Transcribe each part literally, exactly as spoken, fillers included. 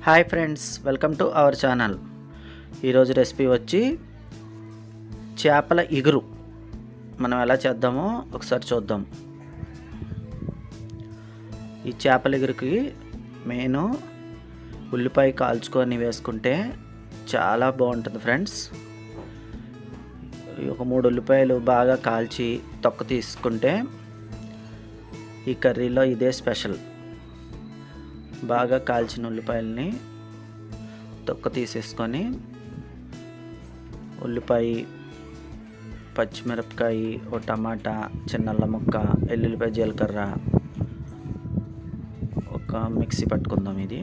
Hi friends, welcome to our channel. ఈరోజు recipe వచ్చి చేపల ఇగురు. మనం ఎలా చేద్దామో ఒకసారి చూద్దాం. ఈ చేపల ఇగురుకి మెయిన్ ఉల్లిపాయ కాల్చుకొని వేసుకుంటే చాలా బాగుంటుంది ఫ్రెండ్స్. ఒక మూడు ఉల్లిపాయలు బాగా కాల్చి తొక్క తీసుకుంటే ఈ కర్రీలో ఇదే స్పెషల్. బాగా కాల్చిన ఉల్లిపాయలని తొక్క తీసేసుకొని ఉల్లిపాయ, పచ్చిమిరపకాయ, ఒక టమాటా, చిన్న అల్లం ముక్క, ఎల్లుల్లిపాయ, జీలకర్ర ఒక మిక్సీ పట్టుకుందాం. ఇది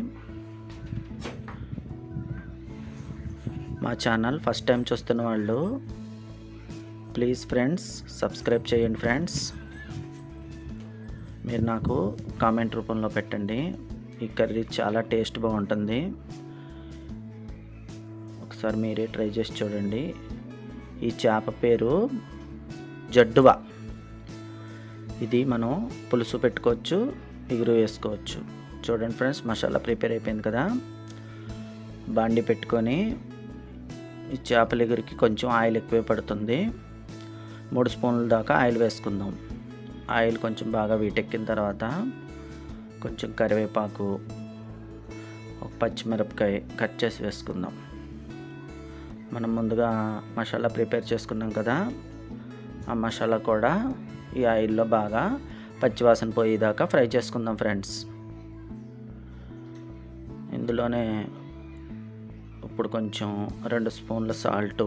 మా ఛానల్ ఫస్ట్ టైం చూస్తున్న వాళ్ళు ప్లీజ్ ఫ్రెండ్స్ సబ్స్క్రైబ్ చేయండి. ఫ్రెండ్స్ మీరు నాకు కామెంట్ రూపంలో పెట్టండి. ఈ కర్రీ చాలా టేస్ట్ బాగుంటుంది. ఒకసారి మీరే ట్రై చేసి చూడండి. ఈ చేప పేరు జడ్డువ. ఇది మనం పులుసు పెట్టుకోవచ్చు, ఇగురు వేసుకోవచ్చు. చూడండి ఫ్రెండ్స్, మసాలా ప్రిపేర్ అయిపోయింది కదా. బాండి పెట్టుకొని ఈ చేపల ఇగురికి కొంచెం ఆయిల్ ఎక్కువే పడుతుంది. మూడు స్పూన్ల దాకా ఆయిల్ వేసుకుందాం. ఆయిల్ కొంచెం బాగా వీటెక్కిన తర్వాత కొంచెం కరివేపాకు, ఒక పచ్చిమిరపకాయ కట్ చేసి వేసుకుందాం. మనం ముందుగా మసాలా ప్రిపేర్ చేసుకున్నాం కదా, ఆ మసాలా కూడా ఈ ఆయిల్లో బాగా పచ్చివాసన పోయేదాకా ఫ్రై చేసుకుందాం ఫ్రెండ్స్. ఇందులోనే ఇప్పుడు కొంచెం రెండు స్పూన్ల సాల్టు,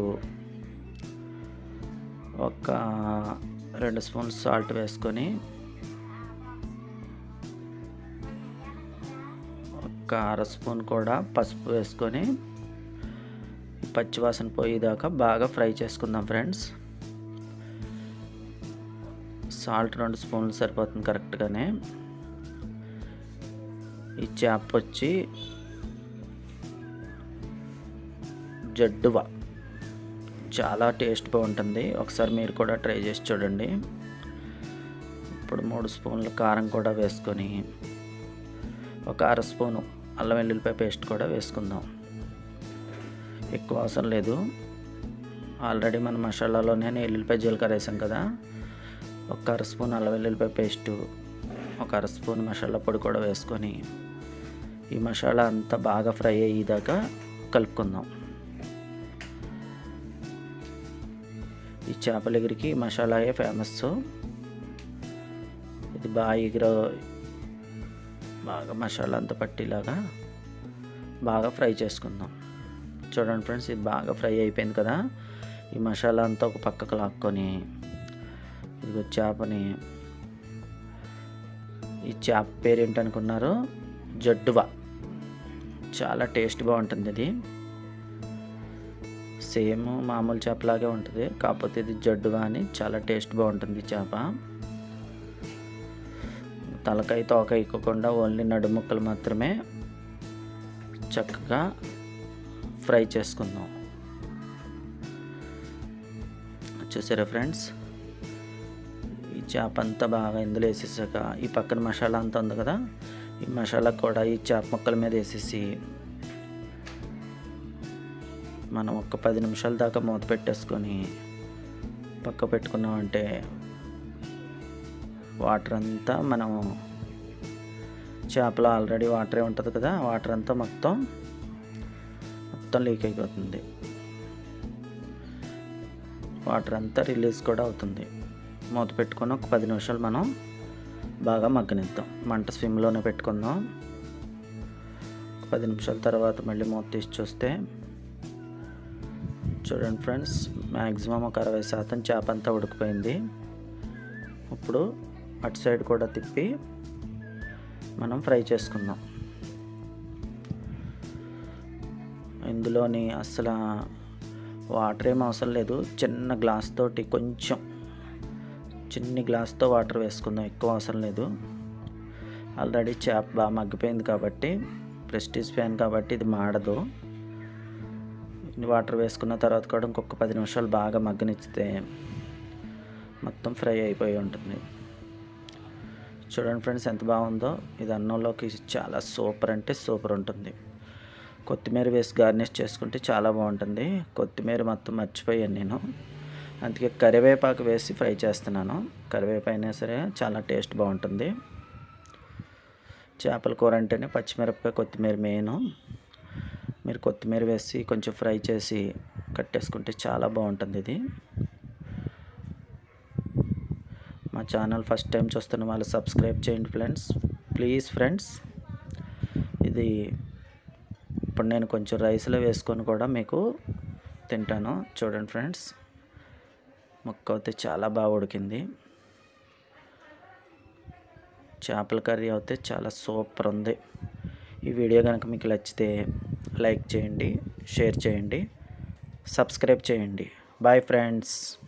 ఒక రెండు స్పూన్ల సాల్ట్ వేసుకొని ఒక అర స్పూన్ కూడా పసుపు వేసుకొని పచ్చివాసన పోయేదాకా బాగా ఫ్రై చేసుకుందాం ఫ్రెండ్స్. సాల్ట్ రెండు స్పూన్లు సరిపోతుంది కరెక్ట్గానే. ఈ చేప వచ్చి జడ్డువ, చాలా టేస్ట్ బాగుంటుంది. ఒకసారి మీరు కూడా ట్రై చేసి చూడండి. ఇప్పుడు మూడు స్పూన్ల కారం కూడా వేసుకొని ఒక అర స్పూను అల్లం వెల్లుల్లిపాయ పేస్ట్ కూడా వేసుకుందాం. ఎక్కువ అవసరం లేదు, ఆల్రెడీ మన మసాలాలోనే ఎల్లుల్లిపాయ జీలకర్ర వేసాం కదా. ఒక అర స్పూన్ అల్లం వెల్లుల్లిపాయ పేస్టు, ఒక అర స్పూన్ మసాలా పొడి కూడా వేసుకొని ఈ మసాలా అంతా బాగా ఫ్రై అయ్యేదాకా కలుపుకుందాం. ఈ చేపల ఎగురికి మసాలాయే ఫేమస్. ఇది బాగా ఎగిర బాగా మసాలా అంతా పట్టేలాగా బాగా ఫ్రై చేసుకుందాం. చూడండి ఫ్రెండ్స్, ఇది బాగా ఫ్రై అయిపోయింది కదా. ఈ మసాలా అంతా ఒక పక్కకు లాక్కొని ఇది చేపని, ఈ చేప పేరు ఏంటనుకున్నారు? జడ్డువ. చాలా టేస్ట్ బాగుంటుంది. ఇది సేమ్ మామూలు చేపలాగే ఉంటుంది, కాకపోతే ఇది జడ్డువ అని చాలా టేస్ట్ బాగుంటుంది. చేప తలకాయ తోక ఇక్కకుండా ఓన్లీ నడుముక్కలు మాత్రమే చక్కగా ఫ్రై చేసుకుందాం. చూసారా ఫ్రెండ్స్, ఈ చేప అంతా బాగా ఇందులో వేసేసాక ఈ పక్కన మసాలా అంతా ఉంది కదా, ఈ మసాలా కూడా ఈ చేప ముక్కల మీద వేసేసి మనం ఒక పది నిమిషాల దాకా మూత పెట్టేసుకొని పక్క పెట్టుకున్నామంటే వాటర్ అంతా, మనం చేపలో ఆల్రెడీ వాటరే ఉంటుంది కదా, వాటర్ అంతా మొత్తం మొత్తం లీక్ అయిపోతుంది. వాటర్ అంతా రిలీజ్ కూడా అవుతుంది. మూత పెట్టుకొని ఒక పది నిమిషాలు మనం బాగా మగ్గనిద్దాం. మంట స్విమ్లోనే పెట్టుకుందాం. పది నిమిషాల తర్వాత మళ్ళీ మూత తీసి చూస్తే చూడండి ఫ్రెండ్స్, మ్యాక్సిమం ఒక అరవై శాతం చేప అంతా ఉడికిపోయింది. ఇప్పుడు అటు సైడ్ కూడా తిప్పి మనం ఫ్రై చేసుకుందాం. ఇందులోని అసలు వాటర్ ఏం అవసరం లేదు. చిన్న గ్లాస్ తోటి కొంచెం చిన్ని గ్లాస్తో వాటర్ వేసుకుందాం, ఎక్కువ అవసరం లేదు. ఆల్రెడీ చేప బాగా మగ్గిపోయింది కాబట్టి, ప్రెస్టీజ్ ప్యాన్ కాబట్టి ఇది మాడదు. వాటర్ వేసుకున్న తర్వాత కూడా ఇంకొక పది నిమిషాలు బాగా మగ్గనిచ్చితే మొత్తం ఫ్రై అయిపోయి ఉంటుంది. చూడండి ఫ్రెండ్స్, ఎంత బాగుందో. ఇది అన్నంలోకి చాలా సూపర్ అంటే సూపర్ ఉంటుంది. కొత్తిమీర వేసి గార్నిష్ చేసుకుంటే చాలా బాగుంటుంది. కొత్తిమీర మొత్తం మర్చిపోయాను నేను, అందుకే కరివేపాకు వేసి ఫ్రై చేస్తున్నాను. కరివేపాకు అయినా సరే చాలా టేస్ట్ బాగుంటుంది. చేపల కూర అంటేనే పచ్చిమిరపకాయ కొత్తిమీర మెయిన్. మీరు కొత్తిమీర వేసి కొంచెం ఫ్రై చేసి కట్టేసుకుంటే చాలా బాగుంటుంది. ఇది మా ఛానల్ ఫస్ట్ టైం చూస్తున్న వాళ్ళు సబ్స్క్రైబ్ చేయండి ఫ్రెండ్స్, ప్లీజ్ ఫ్రెండ్స్. ఇది ఇప్పుడు నేను కొంచెం రైస్లో వేసుకొని కూడా మీకు తింటాను. చూడండి ఫ్రెండ్స్, ముక్క అయితే చాలా బాగా ఉడికింది. చేపల కర్రీ అయితే చాలా సూపర్ ఉంది. ఈ వీడియో కనుక మీకు నచ్చితే లైక్ చేయండి, షేర్ చేయండి, సబ్స్క్రైబ్ చేయండి. Bye friends.